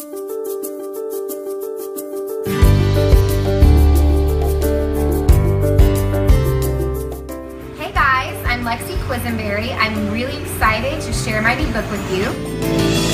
Hey guys, I'm Lexi Quisenberry. I'm really excited to share my new book with you.